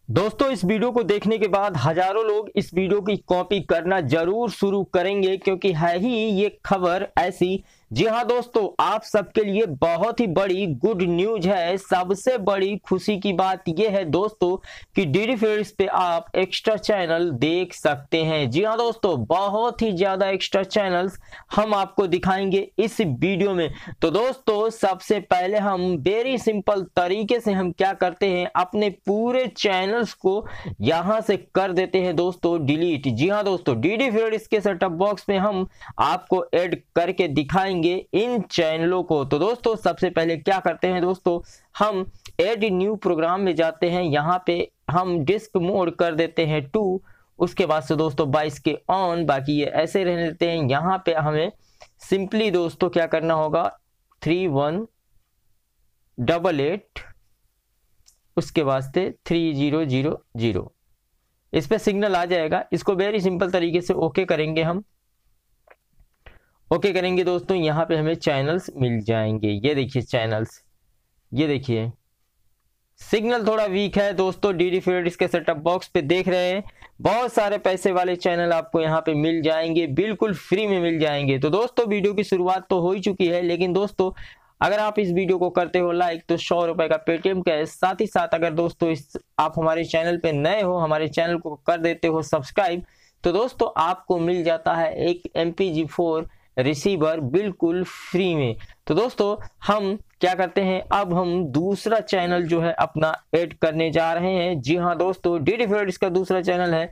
दोस्तों इस वीडियो को देखने के बाद हजारों लोग इस वीडियो की कॉपी करना जरूर शुरू करेंगे क्योंकि है ही ये खबर ऐसी। जी हाँ दोस्तों, आप सबके लिए बहुत ही बड़ी गुड न्यूज है। सबसे बड़ी खुशी की बात यह है दोस्तों कि डीडी फीड्स पे आप एक्स्ट्रा चैनल देख सकते हैं। जी हाँ दोस्तों, बहुत ही ज्यादा एक्स्ट्रा चैनल्स हम आपको दिखाएंगे इस वीडियो में। तो दोस्तों सबसे पहले हम वेरी सिंपल तरीके से हम क्या करते हैं, अपने पूरे चैनल्स को यहां से कर देते हैं दोस्तों डिलीट। जी हाँ दोस्तों, डीडी फीड्स के सेटअप बॉक्स में हम आपको ऐड करके दिखाएंगे इन चैनलों को। तो दोस्तों सबसे पहले क्या करते हैं दोस्तों, हम ऐड न्यू प्रोग्राम में जाते हैं। यहाँ पे हम डिस्क मोड कर देते हैं 2। उसके बाद से दोस्तों 22 के ऑन, बाकी ये ऐसे रहने देते हैं। यहाँ पे हमें सिंपली दोस्तों क्या करना होगा, 3188 उसके बाद से 3000 इस पे सिग्नल आ जाएगा। इसको वेरी सिंपल तरीके से ओके करेंगे। हम ओके करेंगे दोस्तों, यहाँ पे हमें चैनल्स मिल जाएंगे। ये देखिए चैनल्स, ये देखिए सिग्नल थोड़ा वीक है दोस्तों। डीडी फीड्स के सेटअप बॉक्स पे देख रहे हैं बहुत सारे पैसे वाले चैनल आपको यहाँ पे मिल जाएंगे, बिल्कुल फ्री में मिल जाएंगे। तो दोस्तों वीडियो की शुरुआत तो हो ही चुकी है, लेकिन दोस्तों अगर आप इस वीडियो को करते हो लाइक तो 100 रुपए का पेटीएम कैश, साथ ही साथ अगर दोस्तों आप हमारे चैनल पे नए हो, हमारे चैनल को कर देते हो सब्सक्राइब, तो दोस्तों आपको मिल जाता है एक mpeg4 रिसीवर बिल्कुल फ्री में। तो दोस्तों हम क्या करते हैं, अब हम दूसरा चैनल जो है अपना ऐड करने जा रहे हैं। जी हाँ दोस्तों, डीडी फीड्स का दूसरा चैनल है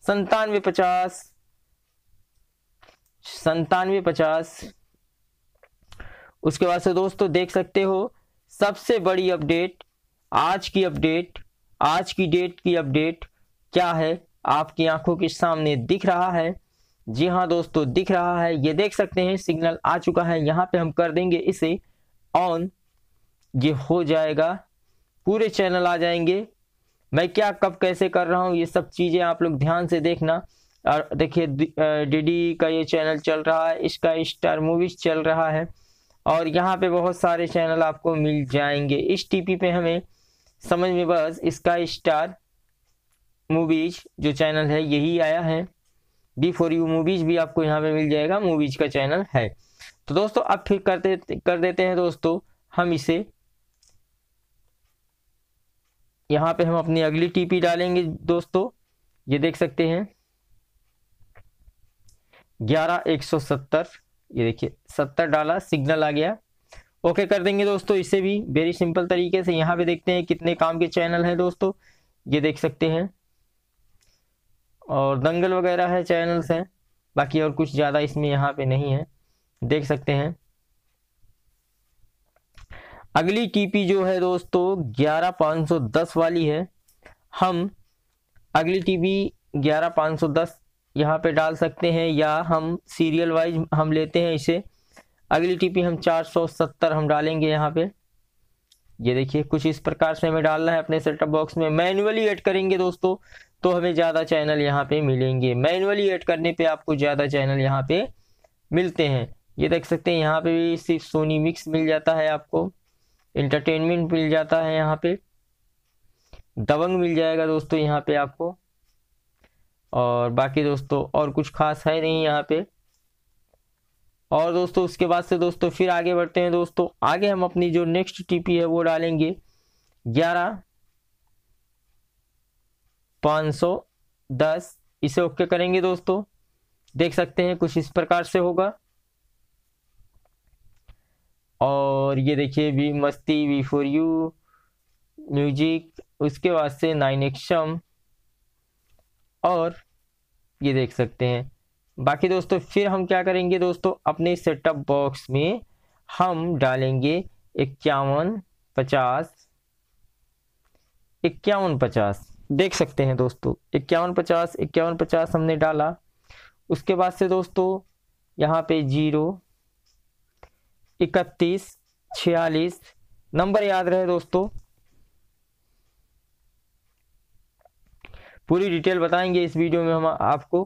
9750। उसके बाद से दोस्तों देख सकते हो सबसे बड़ी अपडेट, आज की अपडेट, आज की डेट की अपडेट क्या है, आपकी आंखों के सामने दिख रहा है। जी हाँ दोस्तों दिख रहा है, ये देख सकते हैं सिग्नल आ चुका है। यहाँ पे हम कर देंगे इसे ऑन, ये हो जाएगा, पूरे चैनल आ जाएंगे। मैं क्या कब कैसे कर रहा हूँ ये सब चीजें आप लोग ध्यान से देखना। और देखिए डीडी का ये चैनल चल रहा है, इसका स्टार मूवीज चल रहा है, और यहाँ पे बहुत सारे चैनल आपको मिल जाएंगे। इस टीपी पे हमें समझ में बस इसका स्टार मूवीज जो चैनल है यही आया है। D4U मूवीज भी आपको यहाँ पे मिल जाएगा, मूवीज का चैनल है। तो दोस्तों अब फिर कर देते हैं दोस्तों हम इसे, यहाँ पे हम अपनी अगली टीपी डालेंगे दोस्तों। ये देख सकते हैं 11170, ये देखिए 70 डाला, सिग्नल आ गया। ओके कर देंगे दोस्तों इसे भी वेरी सिंपल तरीके से। यहाँ पे देखते हैं कितने काम के चैनल हैं दोस्तों, ये देख सकते हैं, और दंगल वगैरह है चैनल्स हैं, बाकी और कुछ ज़्यादा इसमें यहाँ पे नहीं है, देख सकते हैं। अगली टीपी जो है दोस्तों 11510 वाली है। हम अगली टीपी 11510 यहाँ पे डाल सकते हैं, या हम सीरियल वाइज हम लेते हैं इसे। अगली टीपी हम 470 हम डालेंगे यहाँ पे। ये देखिए कुछ इस प्रकार से हमें डालना है अपने सेटअप बॉक्स में। मैन्युअली ऐड करेंगे दोस्तों तो हमें ज़्यादा चैनल यहाँ पे मिलेंगे। मैन्युअली ऐड करने पे आपको ज़्यादा चैनल यहाँ पे मिलते हैं। ये देख सकते हैं यहाँ पे भी सिर्फ सोनी मिक्स मिल जाता है, आपको एंटरटेनमेंट मिल जाता है, यहाँ पे दबंग मिल जाएगा दोस्तों यहाँ पे आपको, और बाकी दोस्तों और कुछ खास है नहीं यहाँ पे। और दोस्तों उसके बाद से दोस्तों फिर आगे बढ़ते हैं दोस्तों। आगे हम अपनी जो नेक्स्ट टीपी है वो डालेंगे 11510, इसे ओके करेंगे दोस्तों। देख सकते हैं कुछ इस प्रकार से होगा। और ये देखिए भी मस्ती, V4U म्यूजिक, उसके बाद से 9XM, और ये देख सकते हैं। बाकी दोस्तों फिर हम क्या करेंगे दोस्तों, अपने सेटअप बॉक्स में हम डालेंगे 5150। देख सकते हैं दोस्तों 5150 हमने डाला। उसके बाद से दोस्तों यहाँ पे 0 31 46 नंबर याद रहे दोस्तों, पूरी डिटेल बताएंगे इस वीडियो में हम आपको।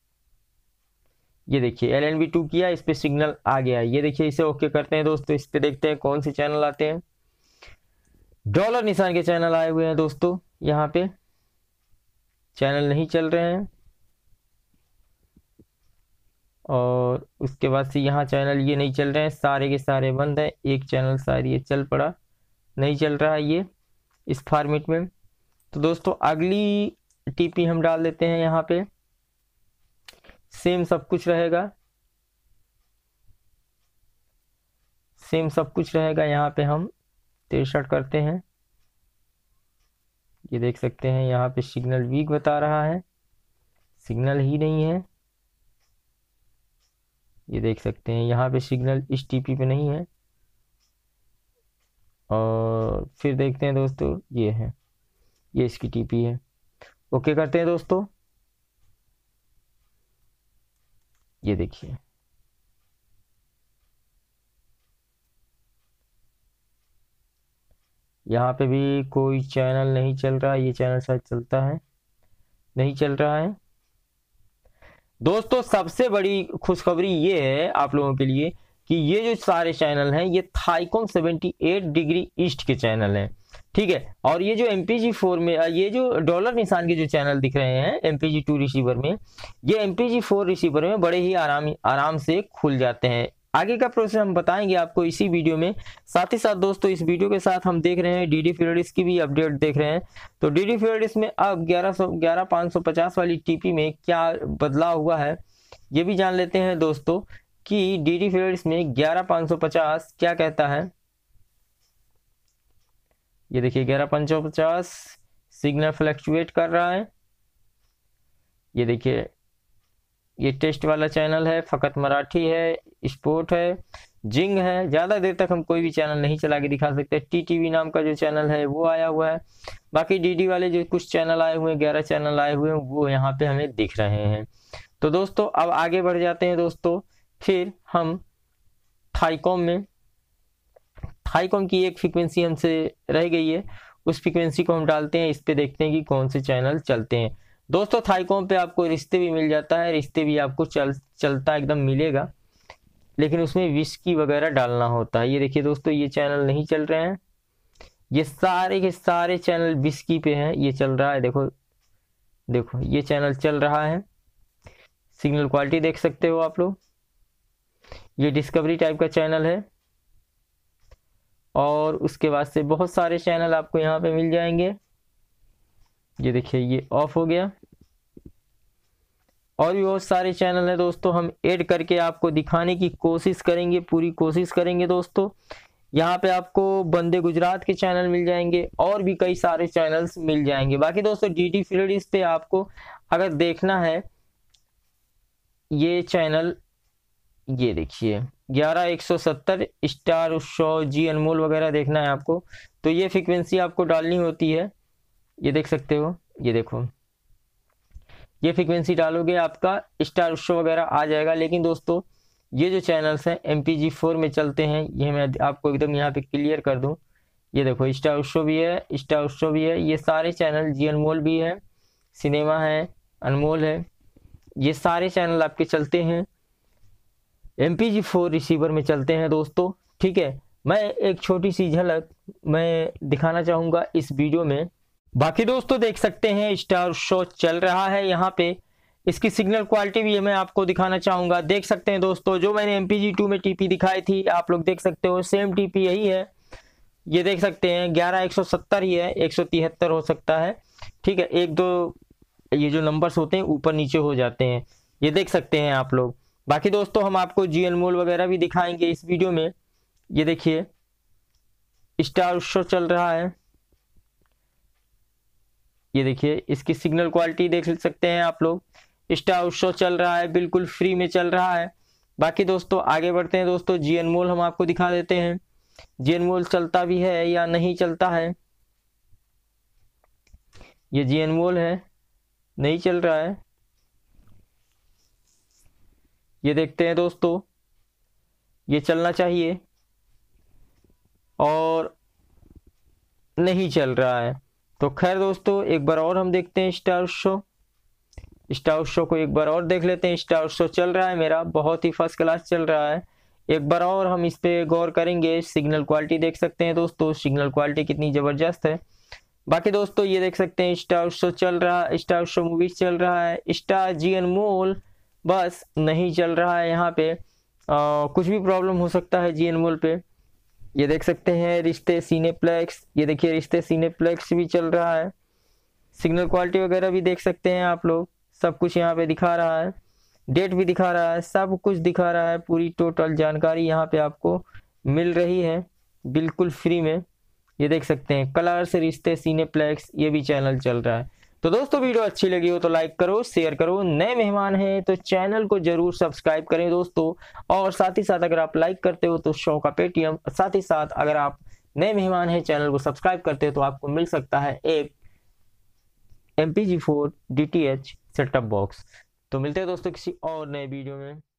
ये देखिए LNB2 किया, इस पे सिग्नल आ गया। ये देखिए इसे ओके करते हैं दोस्तों। इस पे देखते हैं कौन से चैनल आते हैं। डॉलर निशान के चैनल आए हुए हैं दोस्तों यहाँ पे। चैनल नहीं चल रहे हैं। और उसके बाद से यहाँ चैनल ये नहीं चल रहे हैं, सारे के सारे बंद है। एक चैनल शायद ये चल पड़ा, नहीं चल रहा है ये इस फॉर्मेट में। तो दोस्तों अगली टीपी हम डाल देते हैं यहाँ पे, सेम सब कुछ रहेगा, सेम सब कुछ रहेगा। यहाँ पे हम 63 करते हैं, ये देख सकते हैं यहाँ पे सिग्नल वीक बता रहा है, सिग्नल ही नहीं है। ये देख सकते हैं यहाँ पे सिग्नल इस टीपी पे नहीं है। और फिर देखते हैं दोस्तों, ये है, ये इसकी टीपी है। ओके करते हैं दोस्तों, ये देखिए यहाँ पे भी कोई चैनल नहीं चल रहा, ये चैनल शायद चलता है, नहीं चल रहा है। दोस्तों सबसे बड़ी खुशखबरी ये है आप लोगों के लिए कि ये जो सारे चैनल हैं ये थाईकॉम 78 डिग्री ईस्ट के चैनल हैं, ठीक है। और ये जो mpeg4 में ये जो डॉलर निशान के जो चैनल दिख रहे हैं mpeg2 रिसीवर में, ये mpeg4 रिसीवर में बड़े ही आराम से खुल जाते हैं। आगे का प्रोसेस हम बताएंगे आपको इसी वीडियो में। साथ ही साथ दोस्तों इस वीडियो के साथ हम देख रहे हैं DD फ्रीडिश की भी अपडेट देख रहे हैं। तो DD फ्रीडिश में अब 11550 वाली टीपी में क्या बदलाव हुआ है ये भी जान लेते हैं दोस्तों, कि DD फ्रीडिश में 11550 क्या कहता है। ये देखिए 11550 सिग्नल फ्लक्चुएट कर रहा है। ये देखिए ये टेस्ट वाला चैनल है, फकत मराठी है, स्पोर्ट है, जिंग है। ज़्यादा देर तक हम कोई भी चैनल नहीं चला के दिखा सकते। TTV नाम का जो चैनल है वो आया हुआ है। बाकी DD वाले जो कुछ चैनल आए हुए हैं, 11 चैनल आए हुए हैं, वो यहाँ पे हमें दिख रहे हैं। तो दोस्तों अब आगे बढ़ जाते हैं दोस्तों। फिर हम थाईकॉम में, थाईकॉम की एक फ्रीक्वेंसी हमसे रह गई है, उस फ्रीक्वेंसी को हम डालते हैं। इस पे देखते हैं कि कौन से चैनल चलते हैं। दोस्तों थाईकॉम पे आपको रिश्ते भी मिल जाता है, रिश्ते भी आपको चलता एकदम मिलेगा, लेकिन उसमें विस्की वगैरह डालना होता है। ये देखिए दोस्तों ये चैनल नहीं चल रहे हैं, ये सारे के सारे चैनल विस्की पे हैं। ये चल रहा है, देखो देखो ये चैनल चल रहा है, सिग्नल क्वालिटी देख सकते हो आप लोग। ये डिस्कवरी टाइप का चैनल है। और उसके बाद से बहुत सारे चैनल आपको यहाँ पे मिल जाएंगे। ये देखिए ये ऑफ हो गया। और भी बहुत सारे चैनल हैं दोस्तों, हम ऐड करके आपको दिखाने की कोशिश करेंगे, पूरी कोशिश करेंगे दोस्तों। यहाँ पे आपको बंदे गुजरात के चैनल मिल जाएंगे और भी कई सारे चैनल्स मिल जाएंगे। बाकी दोस्तों DD फ्रीडिश पे आपको अगर देखना है ये चैनल, ये देखिए 11170 स्टार उत्सव जी अनमोल वगैरह देखना है आपको, तो ये फ्रीक्वेंसी आपको डालनी होती है। ये देख सकते हो, ये देखो ये फ्रीक्वेंसी डालोगे आपका स्टार उत्सव वगैरह आ जाएगा। लेकिन दोस्तों ये जो चैनल्स हैं mpeg4 में चलते हैं, ये मैं आपको एकदम यहाँ पे क्लियर कर दूं। ये देखो स्टार उत्सव भी है, स्टार उत्सव भी है, ये सारे चैनल जी अनमोल भी है, सिनेमा है, अनमोल है, ये सारे चैनल आपके चलते हैं mpeg4 रिसीवर में चलते हैं दोस्तों, ठीक है। मैं एक छोटी सी झलक मैं दिखाना चाहूँगा इस वीडियो में। बाकी दोस्तों देख सकते हैं स्टार शो चल रहा है यहाँ पे, इसकी सिग्नल क्वालिटी भी मैं आपको दिखाना चाहूँगा। देख सकते हैं दोस्तों जो मैंने mpeg2 में टीपी दिखाई थी आप लोग देख सकते हो, सेम टीपी यही है। ये देख सकते हैं 11170 ही है, 173 हो सकता है, ठीक है। एक दो ये जो नंबर्स होते हैं ऊपर नीचे हो जाते हैं, ये देख सकते हैं आप लोग। बाकी दोस्तों हम आपको जी अनमोल वगैरह भी दिखाएंगे इस वीडियो में। ये देखिए स्टार शो चल रहा है, ये देखिए इसकी सिग्नल क्वालिटी देख सकते हैं आप लोग। स्टार शो चल रहा है, बिल्कुल फ्री में चल रहा है। बाकी दोस्तों आगे बढ़ते हैं दोस्तों, जी अनमोल हम आपको दिखा देते हैं, जी अनमोल चलता भी है या नहीं चलता है। ये जी अनमोल है, नहीं चल रहा है। ये देखते हैं दोस्तों, ये चलना चाहिए और नहीं चल रहा है। तो खैर दोस्तों एक बार और हम देखते हैं स्टार शो, स्टार शो को एक बार और देख लेते हैं। स्टार शो चल रहा है मेरा, बहुत ही फर्स्ट क्लास चल रहा है। एक बार और हम इस पे गौर करेंगे। सिग्नल क्वालिटी देख सकते हैं दोस्तों, सिग्नल क्वालिटी कितनी ज़बरदस्त है। बाकी दोस्तों ये देख सकते हैं स्टार शो चल रहा है, स्टार शो मूवीज चल रहा है, स्टार जीएन मॉल बस नहीं चल रहा है यहाँ पे। कुछ भी प्रॉब्लम हो सकता है जीएन मॉल पे। ये देख सकते हैं रिश्ते सिनेप्लेक्स, ये देखिए रिश्ते सिनेप्लेक्स भी चल रहा है। सिग्नल क्वालिटी वगैरह भी देख सकते हैं आप लोग, सब कुछ यहाँ पे दिखा रहा है, डेट भी दिखा रहा है, सब कुछ दिखा रहा है। पूरी टोटल जानकारी यहाँ पे आपको मिल रही है बिल्कुल फ्री में। ये देख सकते हैं कलर्स रिश्ते सिनेप्लेक्स, ये भी चैनल चल रहा है। तो दोस्तों वीडियो अच्छी लगी हो तो लाइक करो, शेयर करो, नए मेहमान हैं तो चैनल को जरूर सब्सक्राइब करें दोस्तों। और साथ ही साथ अगर आप लाइक करते हो तो शो का पेटीएम, साथ ही साथ अगर आप नए मेहमान हैं चैनल को सब्सक्राइब करते हो तो आपको मिल सकता है एक mpeg4 DTH सेटअप बॉक्स। तो मिलते हैं दोस्तों किसी और नए वीडियो में।